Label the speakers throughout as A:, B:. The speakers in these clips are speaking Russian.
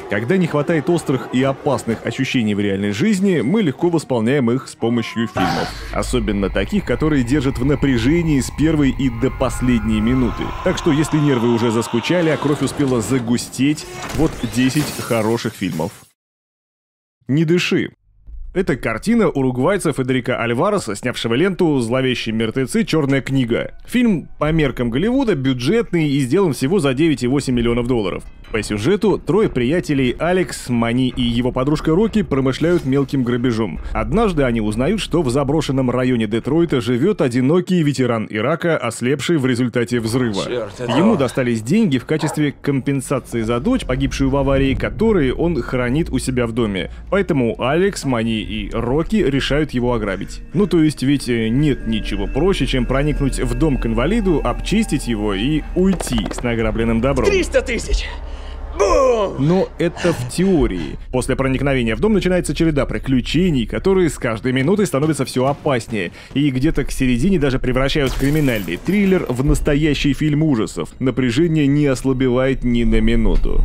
A: Когда не хватает острых и опасных ощущений в реальной жизни, мы легко восполняем их с помощью фильмов. Особенно таких, которые держат в напряжении с первой и до последней минуты. Так что если нервы уже заскучали, а кровь успела загустеть, вот 10 хороших фильмов. «Не дыши». Это картина уругвайца Федерико Альвареса, снявшего ленту «Зловещие мертвецы. Черная книга». Фильм по меркам Голливуда бюджетный и сделан всего за 9,8 миллионов долларов. По сюжету трое приятелей Алекс, Мани и его подружка Рокки промышляют мелким грабежом. Однажды они узнают, что в заброшенном районе Детройта живет одинокий ветеран Ирака, ослепший в результате взрыва. Ему достались деньги в качестве компенсации за дочь, погибшую в аварии, которые он хранит у себя в доме. Поэтому Алекс, Мани и Рокки решают его ограбить. Ну то есть ведь нет ничего проще, чем проникнуть в дом к инвалиду, обчистить его и уйти с награбленным добром.
B: 300 тысяч!
A: Но это в теории. После проникновения в дом начинается череда приключений, которые с каждой минутой становятся все опаснее. И где-то к середине даже превращают криминальный триллер в настоящий фильм ужасов. Напряжение не ослабевает ни на минуту.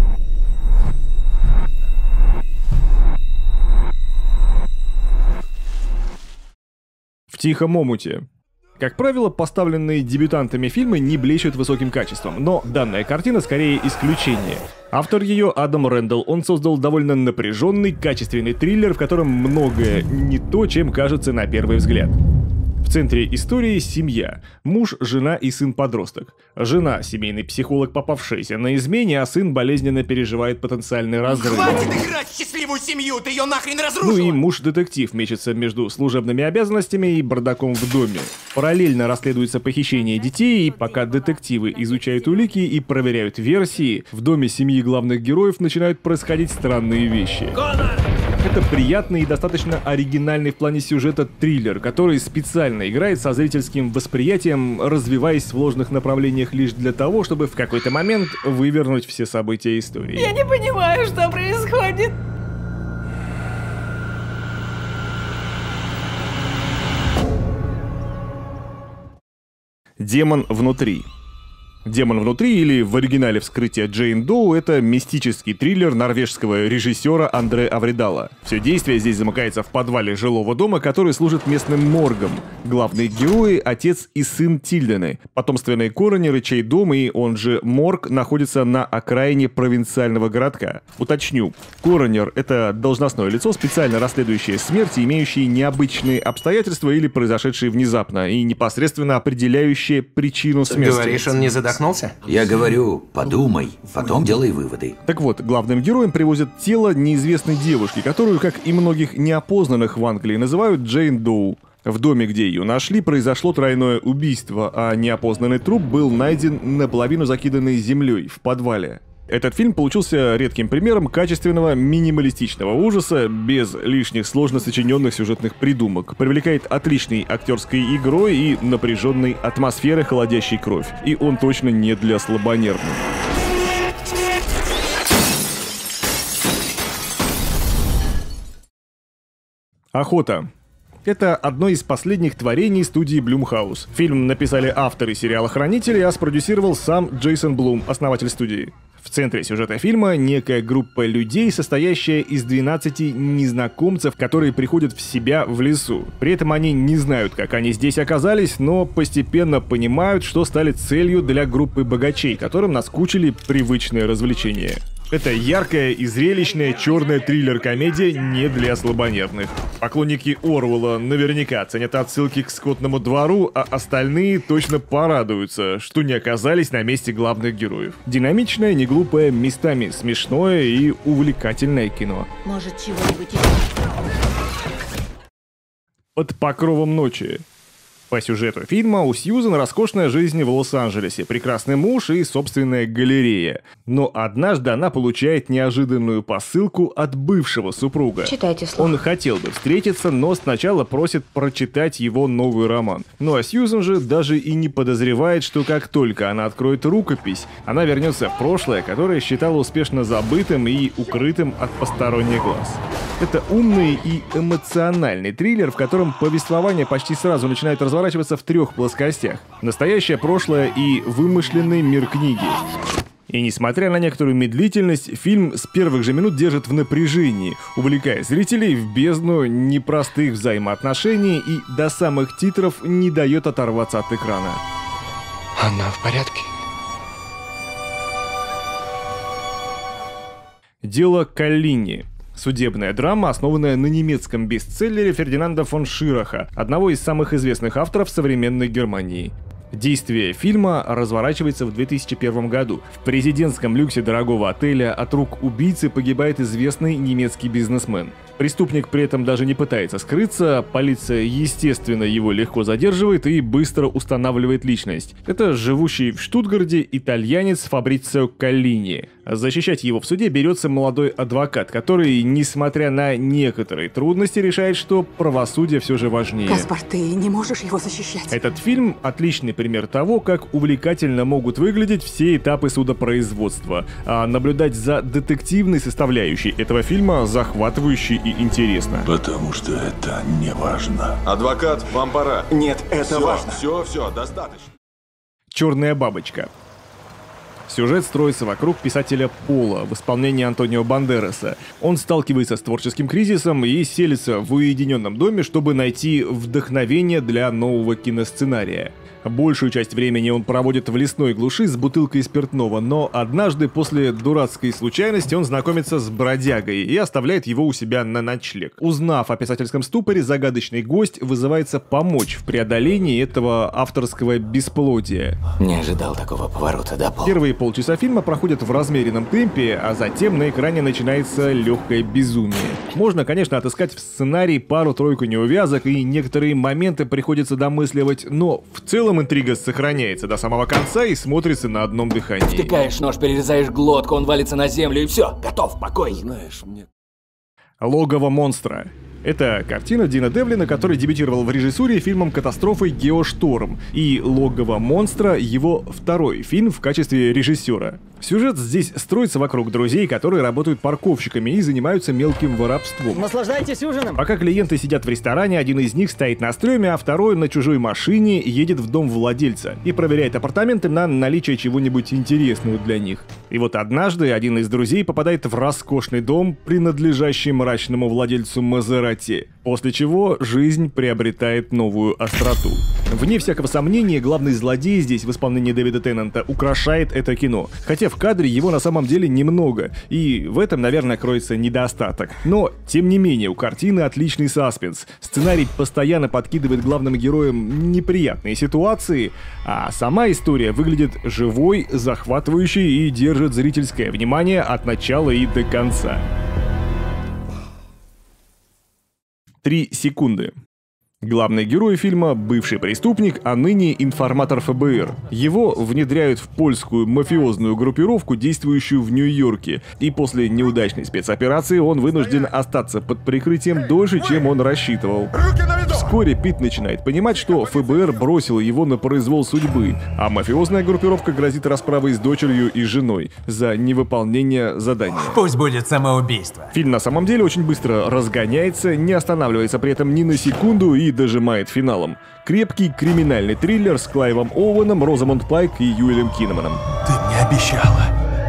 A: «В тихом омуте». Как правило, поставленные дебютантами фильмы не блещут высоким качеством, но данная картина скорее исключение. Автор ее Адам Рэндалл, он создал довольно напряженный, качественный триллер, в котором многое не то, чем кажется на первый взгляд. В центре истории семья. Муж, жена и сын-подросток. Жена – семейный психолог, попавшийся на измене, а сын болезненно переживает потенциальный разрыв.
B: Хватит играть в счастливую семью, ты ее нахрен разрушила!
A: Ну и муж-детектив мечется между служебными обязанностями и бардаком в доме. Параллельно расследуется похищение детей, и пока детективы изучают улики и проверяют версии, в доме семьи главных героев начинают происходить странные вещи. Это приятный и достаточно оригинальный в плане сюжета триллер, который специально играет со зрительским восприятием, развиваясь в ложных направлениях лишь для того, чтобы в какой-то момент вывернуть все события истории.
C: Я не понимаю, что происходит.
A: «Демон внутри». «Демон внутри» или в оригинале «Вскрытие Джейн Доу» — это мистический триллер норвежского режиссера Андре Авридала. Все действие здесь замыкается в подвале жилого дома, который служит местным моргом. Главные герои — отец и сын Тильдены. Потомственные коронеры, чей дом и он же морг находится на окраине провинциального городка. Уточню, коронер — это должностное лицо, специально расследующее смерти, имеющие необычные обстоятельства или произошедшие внезапно, и непосредственно определяющее причину смерти.
B: Говоришь, он не задохнулся?
D: Я говорю, подумай, потом делай выводы.
A: Так вот, главным героем привозят тело неизвестной девушки, которую, как и многих неопознанных в Англии, называют Джейн Доу. В доме, где ее нашли, произошло тройное убийство, а неопознанный труп был найден наполовину закиданный землей в подвале. Этот фильм получился редким примером качественного минималистичного ужаса, без лишних сложно сочиненных сюжетных придумок. Привлекает отличной актерской игрой и напряженной атмосферой, холодящей кровь. И он точно не для слабонервных. «Охота». Это одно из последних творений студии Blumhouse. Фильм написали авторы сериала «Хранители», а спродюсировал сам Джейсон Блум, основатель студии. В центре сюжета фильма некая группа людей, состоящая из 12 незнакомцев, которые приходят в себя в лесу. При этом они не знают, как они здесь оказались, но постепенно понимают, что стали целью для группы богачей, которым наскучили привычные развлечения. Это яркая и зрелищная черная триллер-комедия не для слабонервных. Поклонники Оруэлла наверняка оценят отсылки к скотному двору, а остальные точно порадуются, что не оказались на месте главных героев. Динамичное, неглупое, местами смешное и увлекательное кино.
C: Может, чего-нибудь еще?
A: «Под покровом ночи». По сюжету фильма у Сьюзан роскошная жизнь в Лос-Анджелесе, прекрасный муж и собственная галерея. Но однажды она получает неожиданную посылку от бывшего супруга.
C: Читайте слух.
A: Он хотел бы встретиться, но сначала просит прочитать его новый роман. Ну а Сьюзан же даже и не подозревает, что как только она откроет рукопись, она вернется в прошлое, которое считала успешно забытым и укрытым от посторонних глаз. Это умный и эмоциональный триллер, в котором повествование почти сразу начинает разворачиваться в трех плоскостях. Настоящее, прошлое и вымышленный мир книги. И несмотря на некоторую медлительность, фильм с первых же минут держит в напряжении, увлекая зрителей в бездну непростых взаимоотношений и до самых титров не дает оторваться от экрана.
B: Она в порядке?
A: Дело Коллини. Судебная драма, основанная на немецком бестселлере Фердинанда фон Шираха, одного из самых известных авторов современной Германии. Действие фильма разворачивается в 2001 году. В президентском люксе дорогого отеля от рук убийцы погибает известный немецкий бизнесмен. Преступник при этом даже не пытается скрыться, полиция, естественно, его легко задерживает и быстро устанавливает личность. Это живущий в Штутгарте итальянец Фабрицио Коллини. Защищать его в суде берется молодой адвокат, который, несмотря на некоторые трудности, решает, что правосудие все же важнее.
C: Каспар, ты не можешь его защищать.
A: Этот фильм — отличный пример того, как увлекательно могут выглядеть все этапы судопроизводства, а наблюдать за детективной составляющей этого фильма захватывающе и интересно.
E: Потому что это не важно.
F: Адвокат, вам пора.
G: Нет, это важно.
F: Все, достаточно.
A: «Черная бабочка». Сюжет строится вокруг писателя Пола в исполнении Антонио Бандераса. Он сталкивается с творческим кризисом и селится в уединенном доме, чтобы найти вдохновение для нового киносценария. Большую часть времени он проводит в лесной глуши с бутылкой спиртного, но однажды после дурацкой случайности он знакомится с бродягой и оставляет его у себя на ночлег. Узнав о писательском ступоре, загадочный гость вызывается помочь в преодолении этого авторского бесплодия.
G: Не ожидал такого поворота, да, Пол?
A: Первые полчаса фильма проходят в размеренном темпе, а затем на экране начинается легкое безумие. Можно, конечно, отыскать в сценарии пару-тройку неувязок и некоторые моменты приходится домысливать, но в целом интрига сохраняется до самого конца и смотрится на одном дыхании.
G: Втыкаешь нож, перерезаешь глотку, он валится на землю и все, готов, покой.
E: Знаешь, мне...
A: «Логово монстра». Это картина Дина Девлина, который дебютировал в режиссуре фильмом «Катастрофой Геошторм», и «Логово монстра» — его второй фильм в качестве режиссера. Сюжет здесь строится вокруг друзей, которые работают парковщиками и занимаются мелким воровством.
H: Наслаждайтесь ужином.
A: Пока клиенты сидят в ресторане, один из них стоит на стреме, а второй на чужой машине едет в дом владельца и проверяет апартаменты на наличие чего-нибудь интересного для них. И вот однажды один из друзей попадает в роскошный дом, принадлежащий мрачному владельцу Мазерати, после чего жизнь приобретает новую остроту. Вне всякого сомнения, главный злодей здесь в исполнении Дэвида Теннанта украшает это кино, хотя в кадре его на самом деле немного, и в этом, наверное, кроется недостаток. Но, тем не менее, у картины отличный саспенс. Сценарий постоянно подкидывает главным героям неприятные ситуации, а сама история выглядит живой, захватывающей и держит зрительское внимание от начала и до конца. 3 секунды. Главный герой фильма — бывший преступник, а ныне информатор ФБР. Его внедряют в польскую мафиозную группировку, действующую в Нью-Йорке, и после неудачной спецоперации он вынужден остаться под прикрытием дольше, чем он рассчитывал. Вскоре Пит начинает понимать, что ФБР бросило его на произвол судьбы, а мафиозная группировка грозит расправой с дочерью и женой за невыполнение задания.
B: Пусть будет самоубийство.
A: Фильм на самом деле очень быстро разгоняется, не останавливается при этом ни на секунду и дожимает финалом. Крепкий криминальный триллер с Клайвом Оуэном, Розамонд Пайк и Юэлем Киннеманом.
B: Ты мне обещала.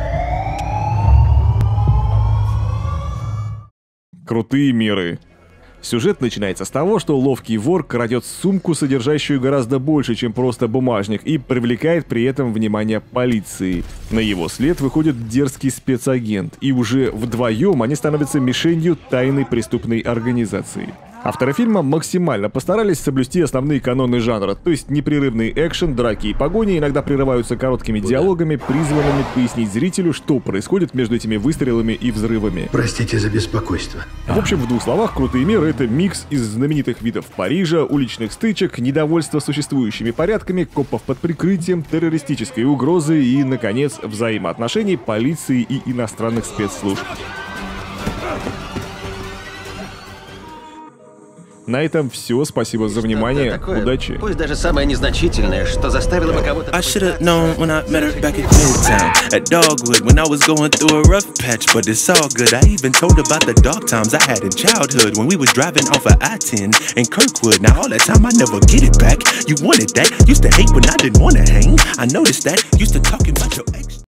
A: Крутые меры. Сюжет начинается с того, что ловкий вор крадет сумку, содержащую гораздо больше, чем просто бумажник, и привлекает при этом внимание полиции. На его след выходит дерзкий спецагент, и уже вдвоем они становятся мишенью тайной преступной организации. Авторы фильма максимально постарались соблюсти основные каноны жанра, то есть непрерывный экшен, драки и погони иногда прерываются короткими диалогами, призванными пояснить зрителю, что происходит между этими выстрелами и взрывами.
I: Простите за беспокойство.
A: В общем, в 2 словах, крутые меры — это микс из знаменитых видов Парижа, уличных стычек, недовольства существующими порядками, копов под прикрытием, террористической угрозы и, наконец, взаимоотношений полиции и иностранных спецслужб. На этом все. Спасибо за внимание. Удачи.
J: Пусть даже самое незначительное, что заставило бы кого-то...
K: I should have known when I met her back at Midtown at Dogwood when I was going through a rough patch, but it's all good. I even told about the dark times I had in childhood when we was driving off of I-10 in Kirkwood. Now all that time I never get it back. You wanted that. Used to hate when I didn't want to hang. I noticed that. Used to talking about your ex.